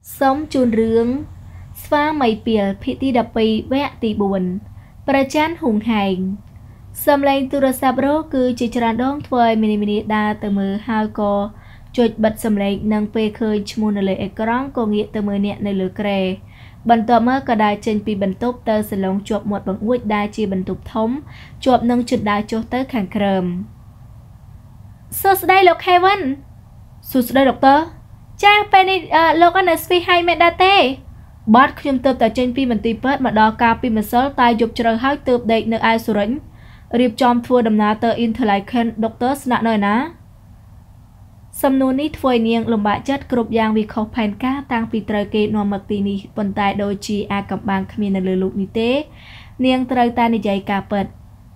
Sống chôn rướng Sva mây bìa thị tí đập bì vẽ tì buồn Bà chán hùng hành Xâm lên tu ra sạp rô cứ chỉ tràn đón thuê mini đa từ mưa hai cô Chột bật xâm lên nâng bê khơi chmù nở lệ ekran cô nghĩa từ mưa nhẹ nơi lửa kre Bần tòa mơ cả đài trên bì bần tốp tơ sẽ lông chuột một bằng út đai chi bần tục thống Chuột nâng chụt đai chốt tới kháng krem Sơ đây lộc Heaven Sơ đây độc tơ Cha penny lộc anh SV hay mẹ đa tê Bát khuyên tớp tại trên bì bần tì bớt mà đo ca bì mà sơ tay dục chờ hai tớp đậy nơi ai sổ rỉnh Riệp chom thua đầm ná tờ Interlaken Doctors nạ nơi ná Xâm nôn ní thua niên lùm bạ chất cụp giang vì khóc phèn cá tăng bì trời kê nô mật tì ní bần tài đôi chi a cầm bang khmì nà lửa lụt ní tế Niên trời ta ní dạy cả bật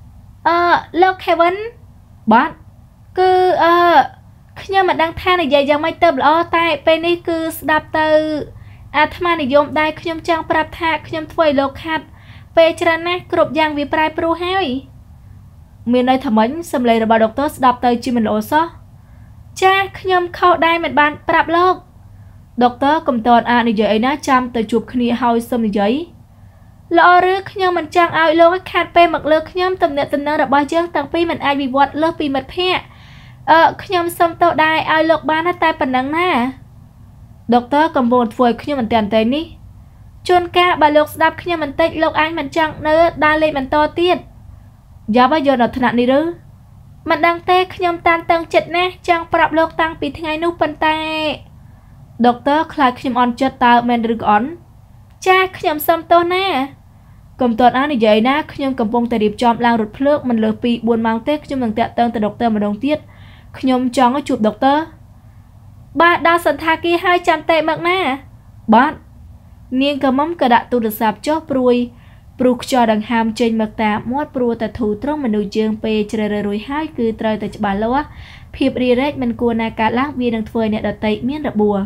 Lộc Heaven Bát Cứ Nhớ mà đăng tha này dạy dàng mây tớp lõ tại bên ní cứ đạp tờ thầm này dồn đai khuyên trang prap thạc khuyên thua lộc hạt Về chân nát cụp giang vì prai pro heo Mình đây thầm ánh xâm lê bà doctors đạp tới chi mình lộ xó Cha khuyên khâu đai mệt bàn prap lộc Doctor cầm tồn này dạy ấy ná chăm tới chụp khuyên hào xâm này giấy Lỡ rước khuyên mình trang áo lô cái khát bê mặc lơ khuyên tầm nệ tình nơ đạp bao chân tăng phí mình ai bị vọt lơ phí mật phẹ khuyên xâm tàu đai áo lộc bán nó tay phần nắng ná Doctor cầm bồn phùi khuyên mình tiền tên ní Chôn ca bà lộc đạp khuyên mình tích lộc anh mình trang nơ đa lên mình to tiết Giá bây giờ nó thật nạn đi rứ Mình đang tê khuyên tan tăng chất nè Chẳng prap lộc tăng bị ngay nụ phần tay Doctor khai khuyên on chất tao men rực ón Cha khuyên xâm tô nè Cầm tuần án này dậy ná khuyên cầm bông tài điệp chom lang rụt phước Mình lỡ bị buồn mang tê khuyên mình tẹo tân từ doctor mà đồng tiết Khuyên chong có chụp doctor Ba đa sẵn thà kia 200 tệ mạc nè Bạn Niên cầm mắm cờ đạ tu được sạp chó prui Pruk cho đằng hàm trên mặt ta mót pru ta thủ trong mình nuôi dương pe trời rồi hai cứ trời ta bà lâu á phiệp đi rét mình cua na cá lác viên đằng phơi nè đợt tây miếng đợt bùa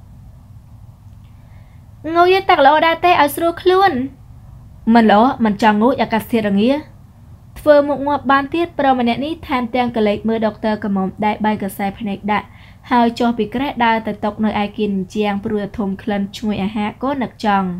ngồi yên tạc lỗ đa tê ở sưu luôn mình lỗ mình chọn ngồi ở cả xe đằng nghĩa phơi một ngọc ban tiết pro mình nè ní tham tiền cả lệ mưa doctor cầm mỏng đại bay cả xe phơi đại hai cho bị kẹt đa tại tộc nơi ai kiên chiang pru thùng khăn chui à ha có nặc tròn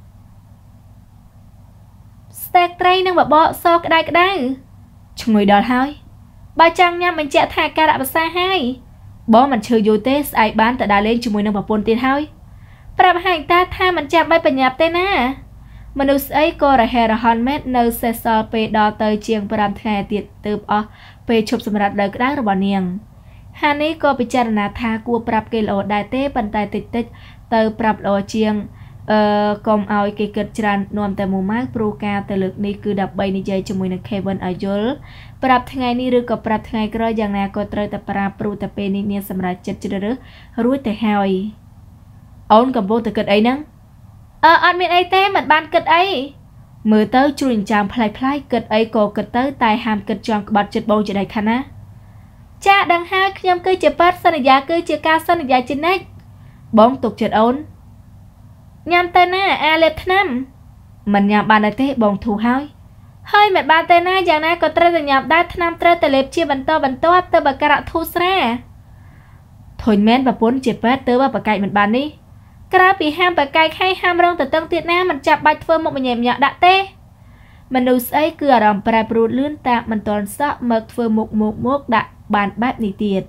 Steak tray nâng bà bọ so cái đai Chúng người đọt hơi Bà chăng nha mình chạy thả ca đạ bà xa hai Bó mình chơi vô tế ai bán tại đá lên chúng người nâng bà bồn tiền hơi Bà bà hành ta tha mình chạy bay bà nhạp tên á Mình ưu ấy cô ra hè ra hòn mét nâu xe so bê đo tới chiêng bà đàm thè tiệt từ bó bê chụp xâm rạch đời cái đá rồi bà niềng Hà ní cô bị chạy nà tha cua bà bạp kê lộ đai tế bàn tay tích tích từ bà bạp lộ chiêng Công áo cái kết tràn nôm tại mùa mát pro ca tại lực ní cứ đập bay ní dây cho mùi nè Kevin ở dối Prap thay ní rư có prap thay cái rằng nè có trời tập prap pro tập bên ní niên xâm ra chất chất rứ rúi tại hào Ôn cầm vô từ kết ấy nâng Anh miền ấy tế mặt ban kết ấy Mưa tới chuồn chạm play kết ấy cô kết tới tài hàm kết chọn bọt chất bầu cho đầy khăn á Cha đằng hai nhâm cứ chè bát sân giá cứ chè ca sân giá trên nách Bóng tục chất ôn Nhằm tên á, lệp năm Mình nhằm bàn ở tế bồng thù hơi Hơi mẹ bàn tên á, dàng ná có trơ từ nhằm đá năm trơ từ lệp chia bần to áp tơ bà cả rạ thu sra Thôi mến bà bốn chếp bát tơ bà cạnh mình bàn đi Cả bị ham bà cạnh hay ham rong từ tân tiết ná mình chạp bạch phơ một mình nhẹm nhọ đã tê Mình đủ ấy cứ ở đòm bà brụ lươn tạm mình toàn sọ mật phơ một đã bàn bát nì tiệt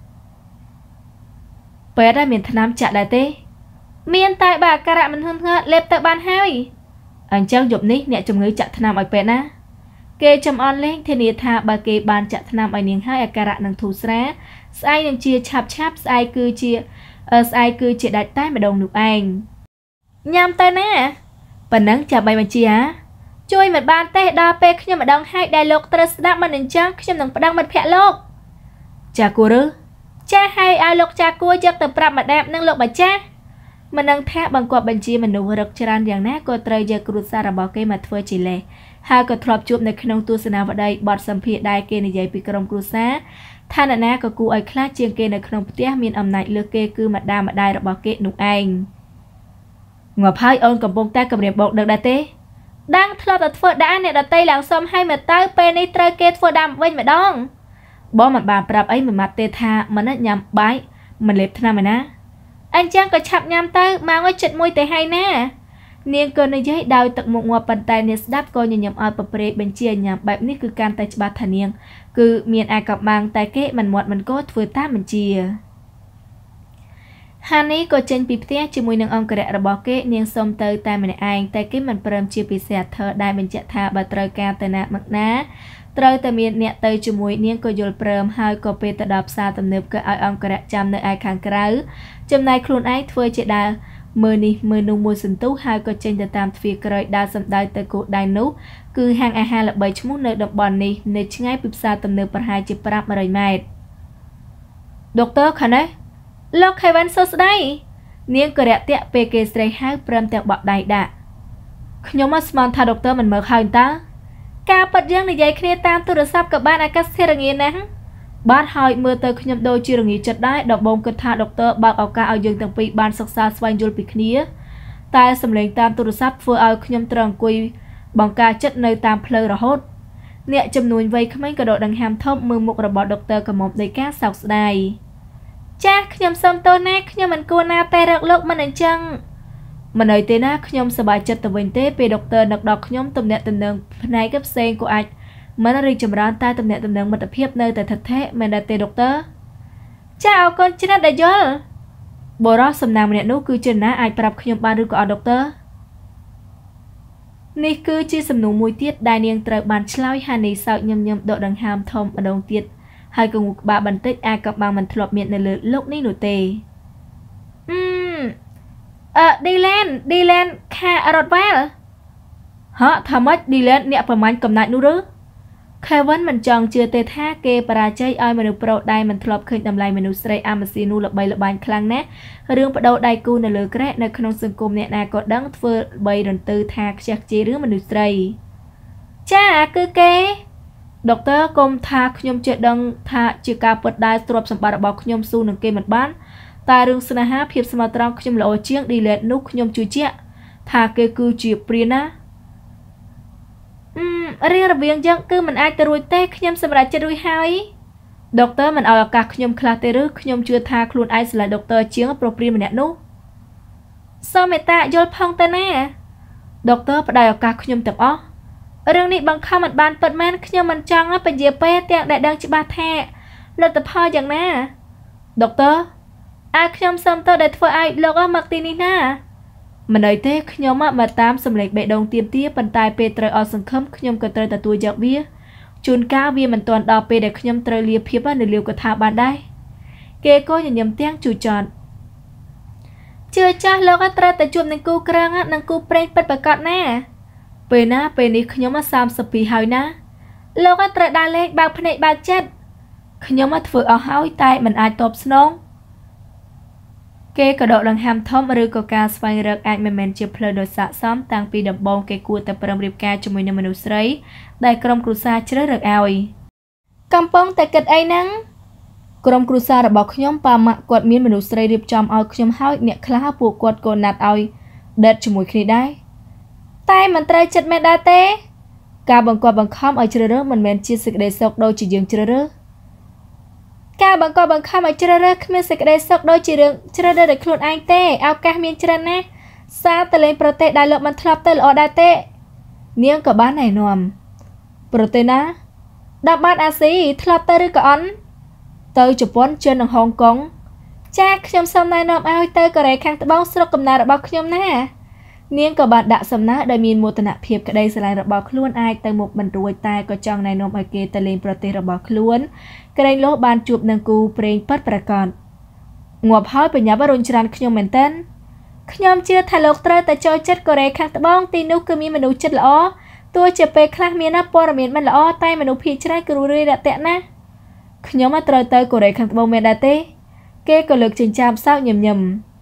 Bé ra miền thân nam chạ đã tê Miền tại bà cả rạ mình hương lệp tại bàn hai Anh cháu dục ní nẹ chồng người chặt thân nam ở bên á Kê chồng on lên thì nịa thả bà kê bàn chặt thân nam ở niềng hai ở cả rạ nâng thú sá Sai nâng chia chạp sai cứ chia đại tay mà đồng nụ anh Nhằm tên á Bà nâng chạp bay mà chia á Chui mặt bàn tê đo bê khi mà đồng hai đại lục tơ đạp mà nâng chắc khi mà đang mặt phẹ lục Chà cô rư Cha hay ai lục cha cô chắc tập rạp mà đẹp nâng lục bà cha Mình đang thác bằng quạt bằng chi mình nụ rực tràn dạng nát cô trời giờ cụt xa ra bỏ cây mặt phơi chỉ lệ hai có thọp chụp này không tu sân nào vào đây bọt xâm phiệt đai kê này dây bị cầm cụt xa than là ná có cụ ấy khác chiên kê này không tiếc miền âm này lừa kê cứ mặt đai bỏ kê nụ anh ngọc hai ôn cầm bông ta cầm điểm bột được đa tế đang thọp đặt phơi đã này đặt tay làng xóm hai mặt tay bên này trời kê phơi đam bên mà đong bó mặt bà prap ấy mình mặt tê tha mà nó nhầm bái mình lệp thằng mày ná anh chàng có chạp nhằm tới mang ở chất môi tới hay nè niên cơ nơi giấy đào tận một ngọt bàn tay nên đáp coi nhà nhầm ở bậc bệ bên chia nhầmបែបនេះគឺកាន់តែច្បាស់ថានាងគឺមានអាកបាំងតែគេមិនមាត់មិនក៏ធ្វើតាមបញ្ជាហានីក៏ចេញពីផ្ទះជាមួយនឹងអង្គរៈរបស់គេនាងសុំទៅតែម្នាក់ឯងតែគេមិនព្រមជាពិសេសធរដែលបញ្ជាក់ថាបើត្រូវការទៅណាមកណាត្រូវតែមានអ្នកទៅជាមួយនាងក៏យល់ព្រមហើយក៏ពេលទៅដល់ផ្សារទំនើបក៏ឲ្យអង្គរៈចាំនៅឯខាងក្រៅចំណែកខ្លួនឯងធ្វើជាដើរមើលនេះមើលនោះមួយសន្ទុះហើយក៏ចេញទៅតាមទ្វារក្រោយដើរសំដៅទៅគោលដៅនោះគឺហាងអាហារល្បីឈ្មោះនៅតំបន់នេះនៅឆ្ងាយពីផ្សារទំនើបប្រហែលជា500ម៉ែត្រដុកទ័រខាងនេះលោកខេវិនសួស្ដីនាងក៏រាក់ទាក់ពេលគេស្រីហៅព្រមទាំងបក់ដៃដាក់ខ្ញុំមកស្មានថាដុកទ័រមិនមើលហើយតើការប៉ັດយើងនិយាយគ្នាតាមទូរស័ព្ទក៏បានអាកាសធាតុរងាណាស់បាទហើយមើលទៅខ្ញុំដូចជារងាចិត្តដែរដបងគិតថាដុកទ័របើកឱកាសឲ្យយើងទាំងពីរបានសិក្សាស្វែងយល់ពីគ្នាតែសម្លេងតាមទូរស័ព្ទធ្វើឲ្យខ្ញុំត្រូវអង្គុយបង្ការចិត្តនៅតាមផ្លូវរហូតអ្នកចំនួនវ័យក្មេងក៏ដកដង្ហើមធំមើលមុខរបស់ដុកទ័រកំមុំដីកាសោកស្ដាយចាស់ខ្ញុំសូមទោសណាខ្ញុំមិនគួរណាតែរកលោកមិនអញ្ចឹងមិនអីទេណាខ្ញុំសប្បាយចិត្តទៅវិញទេពេលដុកទ័រនឹកដល់ខ្ញុំទំនាក់ទំនងផ្នែកផ្សេងក៏អាចមិនរីកចម្រើនតែទំនាក់ទំនងមិត្តភាពនៅតែថិតថេរមែនទេដុកទ័រចាអរគុណច្រើនដែលយល់បរិសុទ្ធសំណាងម្នាក់នោះគឺជាណាអាចប្រាប់ខ្ញុំបានឬក៏អត់ដុកទ័រនេះគឺជាសំណួរមួយទៀតដែលនាងត្រូវបានឆ្លើយហានីសោកញឹមដកដង្ហើមធំម្ដងទៀតហើយក៏ងូក្បាលបន្តិចអាកំបាំងមិនធ្លាប់មាននៅលើលោកនេះនោះទេឌីឡែនខារ៉ុតវ៉ាល់ហ៎ថាម៉េចឌីឡែនអ្នកប្រមាញ់កំណាច់នោះឬខេវិនមិនចង់ជឿទេថាគេបរាជ័យឲ្យមនុស្សប្រុសដែលមិនធ្លាប់ឃើញតម្លៃមនុស្សស្រីអាម៉ាស៊ីនោះល្បីល្បាញខ្លាំងណាស់រឿងបដូរដៃគូនៅលើក្រែនៅក្នុងសង្គមអ្នកណាក៏ដឹងធ្វើបីរន្ទឺថាខ្ជះខ្ជាយរឿងមនុស្សស្រីចាគឺគេដុកទ័រកុំថាខ្ញុំជឿដឹងថាជាការពិតដែលទ្រព្យសម្បត្តិរបស់ខ្ញុំស៊ូនឹងគេមិនបានតែរឿងស្នេហាភាពស្មោះត្រង់ខ្ញុំល្អជាងឌីឡែតនោះខ្ញុំជឿជាក់ថាគេគឺជាព្រានណារឿងរវាងយើងគឺមិនអាចទៅរួចទេខ្ញុំសម្រេចចិត្តរួចហើយដុកទ័រមិនឲ្យឱកាសខ្ញុំខ្លះទេឬខ្ញុំជឿថាខ្លួនឯងស្រឡាញ់ដុកទ័រជាងប្រុសព្រានម្នាក់នោះសូមមេត្តាយល់ផងទៅណាដុកទ័រផ្ដល់ឱកាសខ្ញុំទាំងអស់រឿងនេះបង្ខំមិនបានពិតមែនខ្ញុំមិនចង់ពជាពេលទាំងដែលដឹងច្បាស់ថាលទ្ធផលយ៉ាងណាដុកទ័រខ្ញុំសូមទោសដែលធ្វើឲ្យលោកមកទីនេះណាមិនអីទេខ្ញុំមកតាមសម្លេងបេះដូងទៀមទាប៉ុន្តែពេលត្រូវអស់សង្ឃឹមខ្ញុំក៏ត្រូវទទួលយកវាជួនកាលវាមិនទាន់ដល់ពេលដែលខ្ញុំត្រូវលាភាពនៅលាវកថាបានដែរគេក៏ញញឹមទាំងជូចត់ជឿចាស់លោកត្រូវតែជួបនឹងគូក្រាំងនិងគូប្រេងពិតប្រាកដណាពេលនេះខ្ញុំ32ហើយណាលោកត្រូវដើរលេងបើកភ្នែកបើកចិត្តខ្ញុំធ្វើអស់ហើយតែមិនអាចតបស្នងគេក៏ដកដង្ហើមធំឬក៏ការស្វែងរកអាចមិនមែនជាផ្លូវដ៏ស័ក្តិសមតាំងពីដំបូងគេគួរតែប្រឹងរៀបការជាមួយនឹងមនុស្សស្រីដែលក្រុមគ្រួសារជ្រើសរើសឲ្យកំពុងតែគិតអីហ្នឹងក្រុមគ្រួសាររបស់ខ្ញុំប៉ាម៉ាក់គាត់មានមនុស្សស្រីរៀបចំឲ្យខ្ញុំហើយអ្នកខ្លះពួកគាត់ក៏ណាត់ឲ្យដេតជាមួយគ្នាដែរតែមិនត្រូវចិត្តមែនដែរទេការបង្គាប់បង្ខំឲ្យជ្រើសរើសមិនមែនជាសេចក្តីសុខដូចជាយើងជ្រើសរើសការបង្កប់បង្ខំឲ្យជ្រើសរើសគ្មានសេចក្តីសុខដូចជារឿងជ្រើសរើសដោយខ្លួនឯងទេឱកាសមានច្រើនណាស់សារទៅលេងប្រទេសដែលលោកមិនធ្លាប់ទៅល្អដែរទេនាងក៏បានណែនាំប្រទេសណាដល់បានអាស៊ីធ្លាប់ទៅឬក៏អន់ទៅជប៉ុនចិននិងហុងកុងចាខ្ញុំសូមណែនាំឲ្យទៅកូរ៉េខាងត្បូងស្រុកកំណើតរបស់ខ្ញុំណានាងក៏បានដាក់សំណើដោយមានមោទនភាពក្តីស្រឡាញ់របស់ខ្លួនអាចទៅមុខមិនរួចតែក៏ចង់ណែនាំឲ្យគេទៅលេងប្រទេសរបស់ខ្លួនក្រែងលោះបានជួបនឹងគូព្រេងពិតប្រាកដងាប់ហើយបញ្ញារុញច្រានខ្ញុំមែនទែនខ្ញុំជឿថាលោកត្រូវតែចូលចិត្តកូរ៉េខាងត្បូងទីនោះគឺមានមនុស្សចិត្តល្អទោះជាពេលខ្លះមានព័ត៌មានមិនល្អតែមនុស្សភាគច្រើនគឺរឿយរាក់ទាក់ណាស់ខ្ញុំត្រូវទៅកូរ៉េខាងត្បូងមែនដែរទេគេក៏លើកចិញ្ចាមសោកញញឹម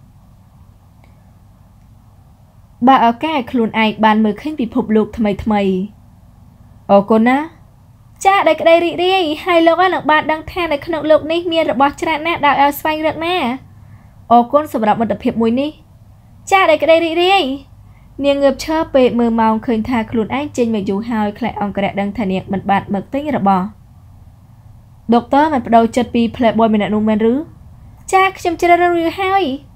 បើឱកាសឲ្យខ្លួនឯងបានមើលឃើញពិភពលោកថ្មីអរគុណណាចាដោយក្តីរីករាយហើយលោកនឹងបានដឹងថានៅក្នុងលោកនេះមានរបស់ច្រើនណាស់ដែលឲ្យស្វែងរកណាអរគុណសម្រាប់មិត្តភាពមួយនេះចាដោយក្តីរីករាយនាងងើបឈរពេលមើលម៉ោងឃើញថាខ្លួនឯងចេញមកយូរហើយខ្លាចអង្គរៈដឹងថានាងមិនបានមកទិញរបស់ដុកទ័រមិនបដូរចិត្តពី Playboy ម្នាក់នោះមែនឬចាខ្ញុំជ្រើសរើសហើយ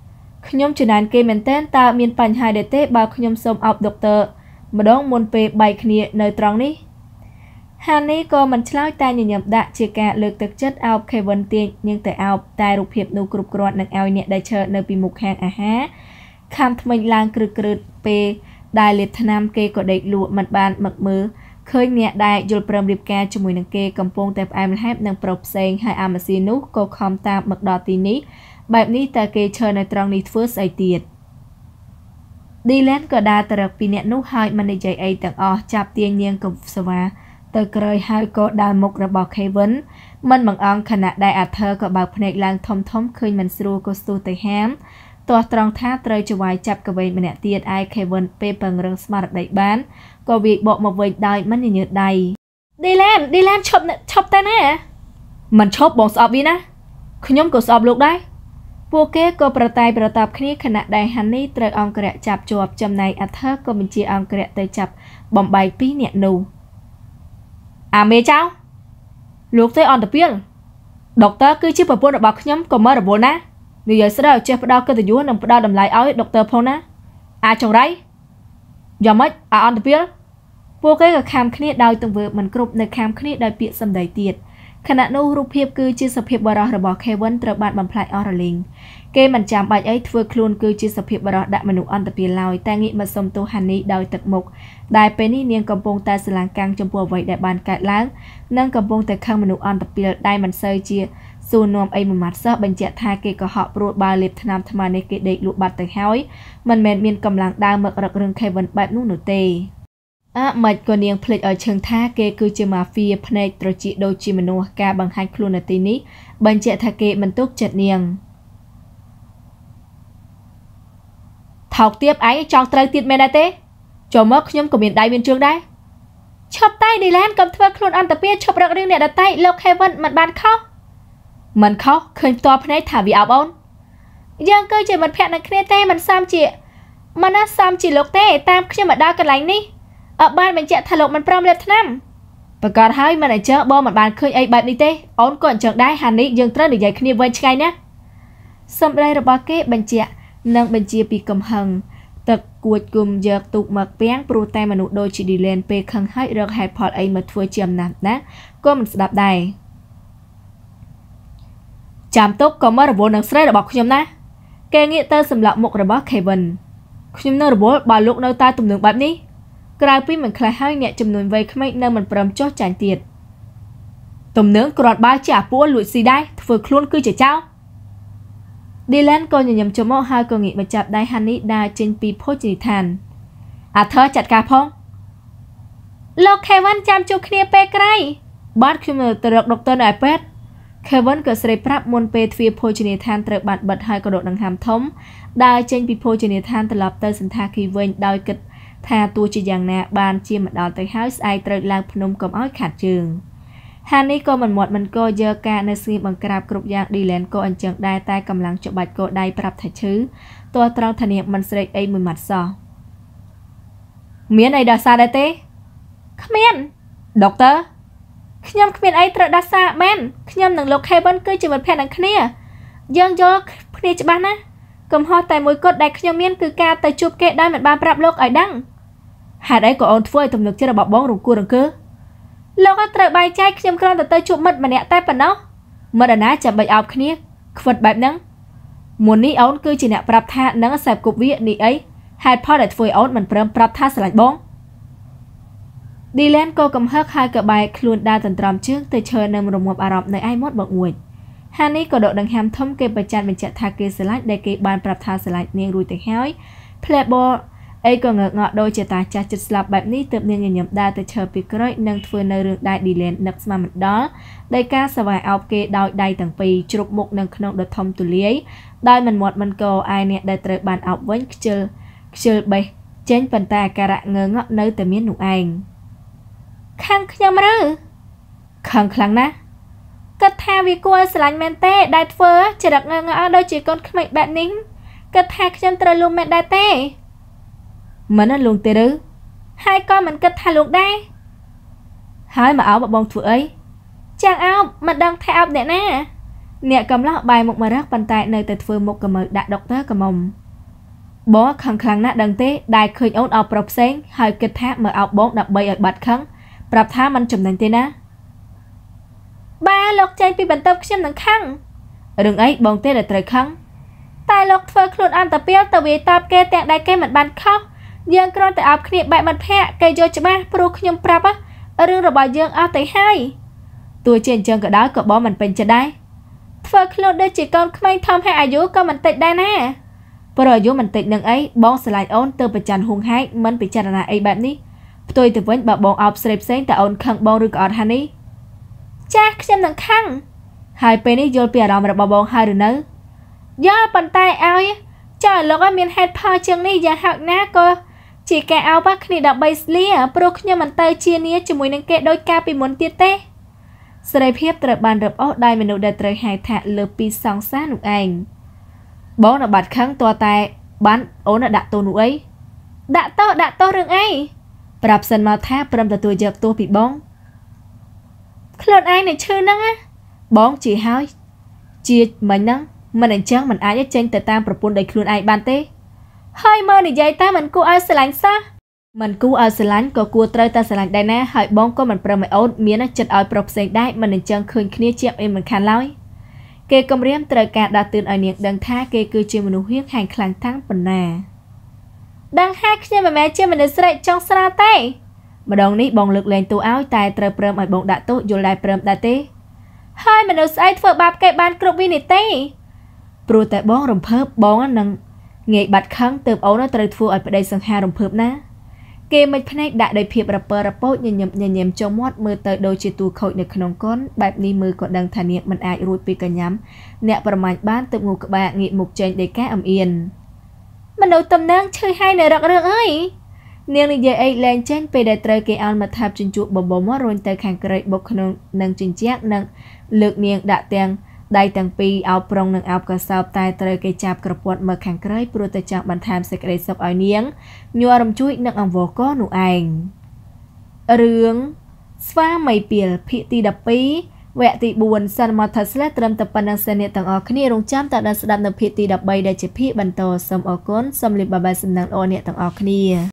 ខ្ញុំចំណានគេមែនតើតើមានបញ្ហាដែរទេបើខ្ញុំសូមអោបដុកទ័រម្ដងមុនពេលបែកគ្នានៅត្រង់នេះហានីក៏មិនឆ្លើយតែញញឹមដាក់ជាការលើកទឹកចិត្តអោបខេវិនទាញនាងទៅអោបតែរូបភាពនោះគ្រប់គ្រាន់នឹងឲ្យអ្នកដែលឈរនៅពីមុខខាងអាហារខំថ្មិញឡើងក្រឹកពេលដែលលេបថ្នាំគេក៏ដេកលក់មិនបានមកមើលឃើញអ្នកដែលយល់ព្រមរៀបការជាមួយនឹងគេកំពុងតែផ្អែមល្ហែមនឹងប្រុសផ្សេងហើយអាម៉ាស៊ីនោះក៏ខំតាមមកដល់ទីនេះបែបនេះតើគេឈរនៅត្រង់នេះធ្វើស្អីទៀតឌីឡែនក៏ដើរទៅរកពីអ្នកនោះហើយមិននិយាយអីទាំងអស់ចាប់ទាញនាងកសវ៉ាទៅក្រោយហើយក៏ដើរមុខរបស់ខេវិនមិនបង្អង់ខណៈដែលអាធើក៏បើកភ្នែកឡើងធំឃើញមិនស្រួលក៏ស្ទុះទៅហាមទាស់ត្រង់ថាត្រូវចវាយចាប់កវែងម្នាក់ទៀតឯខេវិនពេលពង្រឹងស្មារតីបានក៏វាយបកមកវិញដោយមិនញញើតដៃឌីឡែនឈប់តែណាមិនឈប់បងស្អប់វាណាខ្ញុំក៏ស្អប់លោកដែរពួកគេក៏ប្រតែប្រតាប់គ្នាខណៈដែលហានីត្រូវអង្គរៈចាប់ជាប់ចំណែកអាធើក៏បញ្ជាអង្គរៈទៅចាប់បំបែកពីរអ្នកនោះអាមេចៅលោកទេអន្តពាលដុកទ័រគឺជាប្រពន្ធរបស់ខ្ញុំក៏មករវល់ណានិយាយស្រាប់ចេះផ្ដល់កិត្តិយសនិងផ្ដល់តម្លៃឲ្យដុកទ័រផងណាអាចង្រៃយ៉ាងម៉េចអន្តពាលពួកគេក៏ខាំគ្នាដោយទង្វើមិនគ្រប់នៅខាំគ្នាដោយពាក្យសម្ដីទៀតខណៈនោះរូបភាពគឺជាសភាពបរោះរបស់ខេវិនត្រូវបានបំផ្លាញអស់រលីងគេមិនចាំបាច់អីធ្វើខ្លួនគឺជាសភាពបរោះដាក់មនុស្សអន្តពាលឡើយតែងាកមកសុំទោសហានីដោយទឹកមុខដែលពេលនេះនាងកំពុងតែស្រឡាងកាំងចំពោះអ្វីដែលបានកើតឡើងនិងកំពុងតែខឹងមនុស្សអន្តពាលដែលមិនសូវជាសួរនាំអីមួយម៉ាត់សោះបញ្ជាក់ថាគេក៏ហក់ព្រួតបើលេបថ្នាំថ្មនេះគេដេកលក់បាត់ទៅហើយមិនមែនមានកម្លាំងដើរមករឹករឿងខេវិនបែបនោះនោះទេមិនក៏នាងភ្លេចឲ្យឈឹងថាគេគឺជាម៉ាហ្វៀភ្នែកត្រចៀកដូចជាមនុស្សការបង្ហាញខ្លួននៅទីនេះបញ្ជាក់ថាគេមិនទុកចិត្តនាងថោកទាបឯងចង់ត្រូវទៀតមែនដែរទេចូលមកខ្ញុំក៏មានដៃមានជើងដែរឈប់តែឌីឡែនកុំធ្វើខ្លួនអន្តពាឈប់រករឿងអ្នកដទៃលោកខេវិនមិនបានខុសមិនខុសឃើញផ្ទាល់ភ្នែកថាវាអោបអូនយើងគឺជាមិត្តភក្តិនឹងគ្នាទេមិនសមជាលោកទេតាមខ្ញុំមកដល់កន្លែងនេះបានបញ្ជាក់ថាលោកមិនព្រមលេបថ្នាំប្រកាសហើយមិនអញ្ចឹងបងមិនបានឃើញអីបែបនេះទេអូនក៏អញ្ចឹងដែរហានីយើងត្រូវនិយាយគ្នាវែងឆ្ងាយណាសម្ដីរបស់គេបញ្ជាក់និងបញ្ជាពីកំហឹងទឹកគួចគុំយកទូកមកពាំងព្រោះតែមនុស្សដូចជាឌីឡែនពេលខឹងហើយរកហេតុផលអីមកធ្វើជាអំណាចណាក៏មិនស្ដាប់ដែរចាំទុកក៏មករវល់នឹងស្រីរបស់ខ្ញុំណាគេងាកទៅសម្លាប់មុខរបស់ខេវិនខ្ញុំនៅរវល់បើលោកនៅតែទំនឹងបែបនេះក្រៅពីមិនខ្លះហើយអ្នកចំនួនវ័យក្មេងនៅមិនព្រមចោះចាញ់ទៀតទំនឹងគ្រាន់បើជាអាពួរលួចស៊ីដែរធ្វើខ្លួនគឺជាចោរឌីឡែនក៏ញញឹមចុះមកហើយក៏ងាកមកចាប់ដៃហានីដើរចេញពីភោជនីយដ្ឋានអាធើចាត់ការផងលោកខេវិនចាំជួបគ្នាពេលក្រោយបាទខ្ញុំទៅរកដុកទ័រនៅឯពេទ្យខេវិនក៏ស្រីប្រាប់មុនពេលទ្វារភោជនីយដ្ឋានត្រូវបានបិទហើយក៏ដកដង្ហើមធំដើរចេញពីភោជនីយដ្ឋានត្រឡប់ទៅសន្តាគារវិញដោយគិតថាទោះជាយ៉ាងណាបានជាមកដល់ទៅហើយស្អែកត្រូវឡើងភ្នំកុំឲ្យខាត់ជើងហានីក៏មិនមាត់មិនក៏យកការនៅស្ងៀមបង្ក្រាបគ្រប់យ៉ាងឌីឡែនក៏អញ្ចឹងដែរតែកម្លាំងច្បាច់ក៏ដៃប្រាប់ថាឈឺទោះត្រង់ថានាងមិនស្រេកអីមួយម៉ាត់សោះមានអីដោះសារដែរទេគ្មានដុកទ័រខ្ញុំគ្មានអីត្រូវដោះសារមែនខ្ញុំនិងលោកខេវិនគឺជាមិត្តភក្តិនឹងគ្នាយើងយល់គ្នាច្បាស់ណាស់កំហុសតែមួយគត់ដែលខ្ញុំមានគឺការទៅជួបគេដោយមិនបានប្រាប់លោកឲ្យដឹងហេតុអីក៏អូនធ្វើឲ្យទំនុកចិត្តរបស់បងរង្គោះរង្គើលោកអត់ត្រូវបែងចែកខ្ញុំគ្រាន់តែទៅជួបមិត្តម្នាក់តែប៉ុណ្ណោះមិត្តណាចាំបាច់អោបគ្នាខ្វិតបែបហ្នឹងមុននេះអូនគឺជាអ្នកប្រាប់ថានឹងសែបគប់វានេះអីហេតុផលដែលធ្វើឲ្យអូនមិនព្រមប្រាប់ថាស្រឡាញ់បងឌីឡែនក៏កំហឹកហើយក៏បែកខ្លួនដើរតន្ត្រំជើងទៅឈរនៅរងាប់អារម្មណ៍នៅឯមាត់បង្អួចហានីក៏ដកដង្ហើមធំគេបញ្ជាក់ថាគេស្រឡាញ់ដែលគេបានប្រាប់ថាស្រឡាញ់នាងរួចទៅហើយផ្លែបអអីក៏ងើកងក់ដូចជាតាចាស់ចិត្តស្លាប់បែបនេះទើបនាងញញឹមដើរទៅឈរពីក្រោយនិងធ្វើនៅរឿងដែលឌីឡែននឹកស្មានមិនដល់ដោយការសវាយអោបគេដោយដៃទាំងពីរជ្រុបមុខនឹងក្នុងដ៏ធំទូលាយដោយមិនមាត់មិនកឯអ្នកដែលត្រូវបានអោបវិញខ្ជិលបេះចេញប៉ុន្តែអាការៈងើងក់នៅតែមាននោះឯងខាងខ្ញុំឬខាងខ្លាំងណាស់គិតថាវាគួរស្រឡាញ់មែនទេដែលធ្វើចរិតងើងក់ដូចជាកូនក្មេងបែបនេះគិតថាខ្ញុំត្រូវលួងមែនដែរទេមិនលួងទេឬហើយក៏មិនគិតថាលួងដែរហើយមកអោបបងធ្វើអីចាំងអោបមិនដឹងថាអោបអ្នកណា nè cầm lọ bài một mà rác bàn tay nơi từ phơi một cầm ở đại độc tớ cầm mồm bó khăng khăng nát đằng té đại khơi ôn ao bọc sáng hơi kết tháp mở ao bóng đập bay ở bạch khăng bạp tháมันchùm thành tên á ba lộc chạy bị bẩn tập xem đằng khăng đừng ấy bóng té là trời khăng tai lộc phơi khuôn ăn tập béo tập về tập kê tẹt đại kê mặt bàn khóc dương con tại áo khịa bại mặt hẹ cây vô cho ba pro nhom prap á ở đường rồi bà dương ao tới hai tôi trên chân cả đó cỡ bó mình bên chân đây phơi khuôn đây chỉ còn không thom hay ai dú con mình tịt đây nè bây giờ mình tịt đằng ấy bóng sẽ lại ôn từ bề chân hung hãy mình bị chân là ấy bạn đi tôi từ với bà bóng áo xếp xếp tại ôn khăn bóng được ọt hả ní chắc xem đằng khăn hai bên đi vô bìa đó mà bà bóng hai đứa nữa do bàn tay áo ấy trời lúc á miền hết phao chân ní giờ học ná cô chỉ cái áo bác này đọc base lia pro nhưng mình tay chia nia cho mùi nâng kệ đôi ca bị muốn tiết tê sẽ phép từ bàn rập ốc đai mình được trời hai thạ lừa pi song sát nụ ảnh bóng là bạt kháng toa tay bán ố là đạ tô nụ ấy đạ tô rừng ấy bạp sân màu tháp bầm từ tuổi giặc tô bị bóng khuôn ai này chơi nâng á bóng chỉ hỏi chia mình nâng mình ảnh trắng mình ai nhất tranh từ tam propon đầy khuôn ai bàn tê hơi mơ này dây ta mình cô ai sẽ lánh xa mình cô ai sẽ lánh có cua trời ta sẽ lánh đây nè hỏi bóng có mình bầm mày ôn miếng nó chật ở prop xây đai mình ảnh trắng khơi kia chẹp em mình khăn lói kê công riêng trời cả đãตื่นở niệm đằng tha kê cư chiêm mình huyết hành kháng thắng bẩn nà đằng hai khi mà mẹ chiêm mình được sợi trong sa tay mà đồng ní bong lực lên tủ áo tay trời bầm ở bong đã tốt vô lại bầm đã tê hai mình được sợi phở bạp cây ban cột vi nị tê pro tại bong rồng phớp bong nâng nghệ bạch kháng từ ấu nó trời phù ở đây sang hai rồng phớp ná kê mình phải đã đầy phiệp rập nhầm trong mót mưa tới đôi chỉ tu khôi được nông con bẹp ni mưa còn đang thản niệm mình ai ruột pi cả nhắm nẹtประมาณ bán tự ngủ các bạn nghị mục trên để cá ẩm yên mình đầu tầm đang chơi hai nè đặc rừng ơi niềng này giờ ấy lên trên pe để trời kê ao mà tháp trên chuột bò bò mót rồi tới khang cây bọc nâng trên chiếc nâng lược niềng đã tiền đại tầng pi ao prong nâng ao cả sao tai trời kê chạp cặp quạt mở khang cây pro tới chạm bàn tham sẽ cây sập ao niềng nhua rầm chui nâng ăn vò có nụ ảnh rương sva mày piel phi ti đập pí vẽ ti buồn san mà thật là trầm tập năng sen này tầng ở kia rong chạm tại đàn đập phi ti đập bay để chỉ phi bàn tò sầm ở cốn sầm liệp bà sầm năng ở này tầng ở kia